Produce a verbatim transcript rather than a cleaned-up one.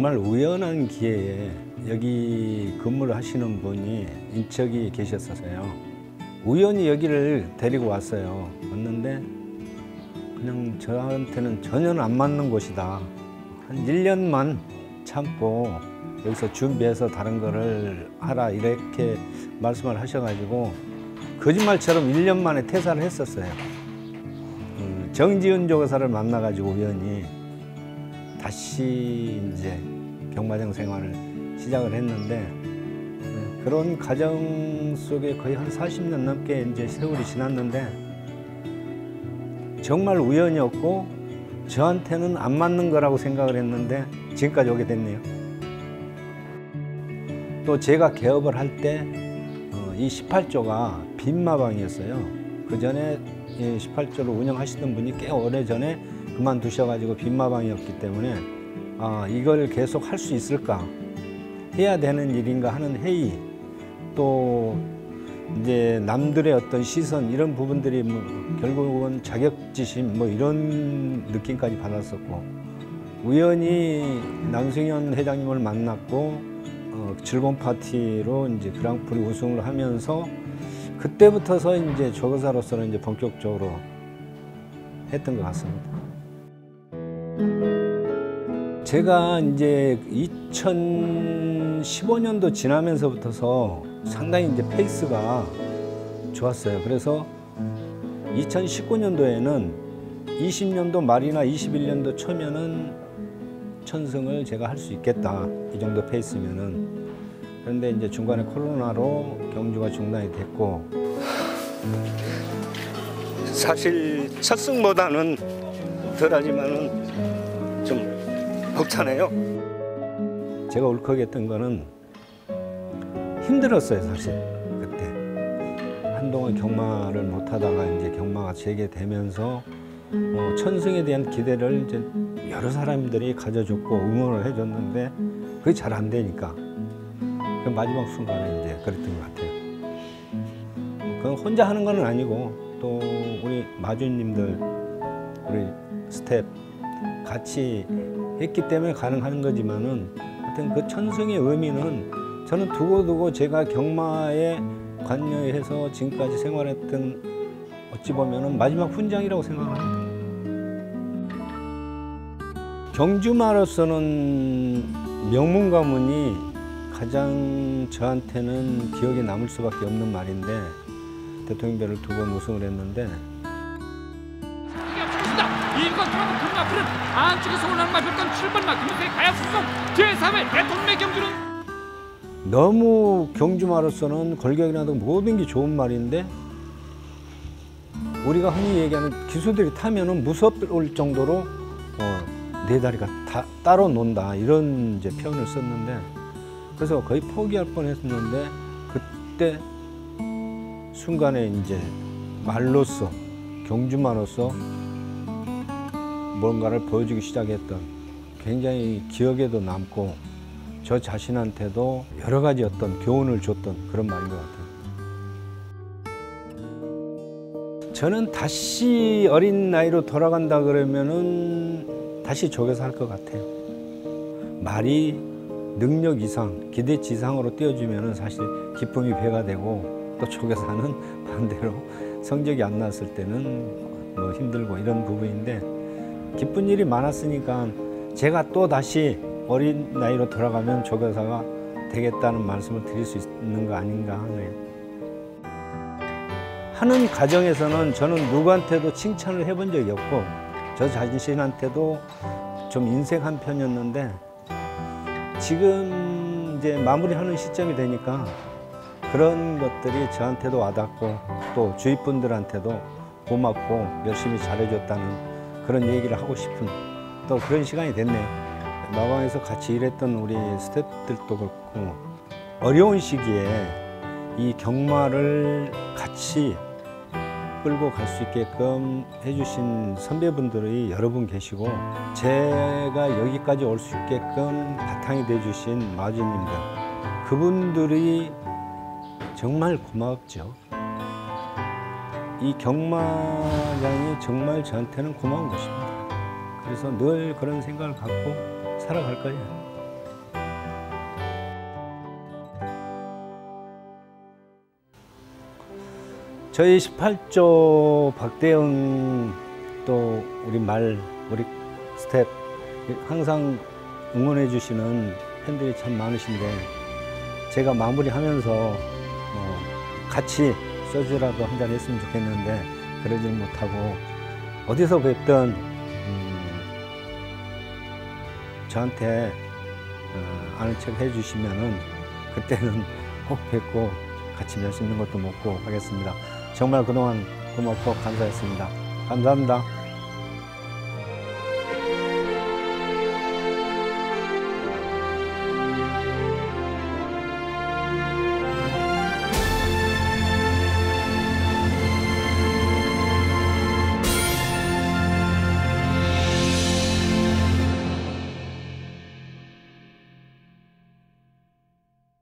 정말 우연한 기회에 여기 근무를 하시는 분이 인척이 계셨어서요. 우연히 여기를 데리고 왔어요. 왔는데 그냥 저한테는 전혀 안 맞는 곳이다. 한 일 년만 참고 여기서 준비해서 다른 거를 하라 이렇게 말씀을 하셔가지고 거짓말처럼 일 년 만에 퇴사를 했었어요. 정지은 조교사를 만나가지고 우연히 다시 이제 경마장 생활을 시작을 했는데 그런 과정 속에 거의 한 사십 년 넘게 이제 세월이 지났는데 정말 우연이었고 저한테는 안 맞는 거라고 생각을 했는데 지금까지 오게 됐네요. 또 제가 개업을 할 때 이 십팔 조가 빈마방이었어요. 그 전에 십팔 조를 운영하시던 분이 꽤 오래 전에 그만두셔가지고 빈마방이었기 때문에 아, 이걸 계속 할 수 있을까? 해야 되는 일인가 하는 회의, 또 이제 남들의 어떤 시선 이런 부분들이 뭐 결국은 자격지심 뭐 이런 느낌까지 받았었고 우연히 남승현 회장님을 만났고 어, 즐거운 파티로 이제 그랑프리 우승을 하면서 그때부터서 이제 조교사로서는 이제 본격적으로 했던 것 같습니다. 제가 이제 이천십오 년도 지나면서부터서 상당히 이제 페이스가 좋았어요. 그래서 이천십구 년도에는 이십 년도 말이나 이십일 년도 초면은 천승을 제가 할 수 있겠다. 이 정도 페이스면은. 그런데 이제 중간에 코로나로 경주가 중단이 됐고 사실 첫 승보다는 덜하지만은 좀 벅차네요. 제가 울컥했던 거는 힘들었어요, 사실 그때. 한동안 경마를 못 하다가 이제 경마가 재개되면서 어, 천승에 대한 기대를 이제 여러 사람들이 가져줬고 응원을 해줬는데 그게 잘 안 되니까 그 마지막 순간에 이제 그랬던 것 같아요. 그건 혼자 하는 건 아니고 또 우리 마주님들 우리 스텝 같이 했기 때문에 가능한 거지만은 하여튼 그 천승의 의미는 저는 두고두고 제가 경마에 관여해서 지금까지 생활했던 어찌 보면은 마지막 훈장이라고 생각합니다. 경주마로서는 명문 가문이 가장 저한테는 기억에 남을 수밖에 없는 말인데 대통령배를 두 번 우승을 했는데 이건 그러면 금마풀은 안쪽에서 올라오는 마필권 칠 번 마크무스의 가야수성 제삼 회 대통령 경주는 너무 경주마로서는 골격이나 등 모든 게 좋은 말인데 우리가 흔히 얘기하는 기수들이 타면은 무섭을 정도로 어, 네 다리가 다, 따로 논다 이런 이제 표현을 썼는데 그래서 거의 포기할 뻔했었는데 그때 순간에 이제 말로써 경주마로서 뭔가를 보여주기 시작했던 굉장히 기억에도 남고 저 자신한테도 여러 가지 어떤 교훈을 줬던 그런 말인 것 같아요. 저는 다시 어린 나이로 돌아간다 그러면은 다시 조교사 할 것 같아요. 말이 능력 이상, 기대치 이상으로 띄워주면은 사실 기쁨이 배가 되고 또 조교사는 반대로 성적이 안 나왔을 때는 뭐 힘들고 이런 부분인데 기쁜 일이 많았으니까 제가 또 다시 어린 나이로 돌아가면 조교사가 되겠다는 말씀을 드릴 수 있는 거 아닌가 하네요. 하는 과정에서는 저는 누구한테도 칭찬을 해본 적이 없고 저 자신한테도 좀 인색한 편이었는데 지금 이제 마무리하는 시점이 되니까 그런 것들이 저한테도 와닿고 또 주위 분들한테도 고맙고 열심히 잘해줬다는 그런 얘기를 하고 싶은 또 그런 시간이 됐네요. 마방에서 같이 일했던 우리 스태프들도 그렇고 어려운 시기에 이 경마를 같이 끌고 갈 수 있게끔 해주신 선배분들이 여러 분 계시고 제가 여기까지 올 수 있게끔 바탕이 돼주신 마주님들 그분들이 정말 고맙죠. 이 경마장이 정말 저한테는 고마운 것입니다. 그래서 늘 그런 생각을 갖고 살아갈 거예요. 저희 십팔 조 박대영 또 우리 말 우리 스텝 항상 응원해 주시는 팬들이 참 많으신데 제가 마무리하면서 뭐 같이 소주라도 한잔 했으면 좋겠는데 그러질 못하고 어디서 뵙던 음 저한테 어 아는 척 해주시면은 그때는 꼭 뵙고 같이 맛있는 것도 먹고 하겠습니다. 정말 그동안 고맙고 감사했습니다. 감사합니다.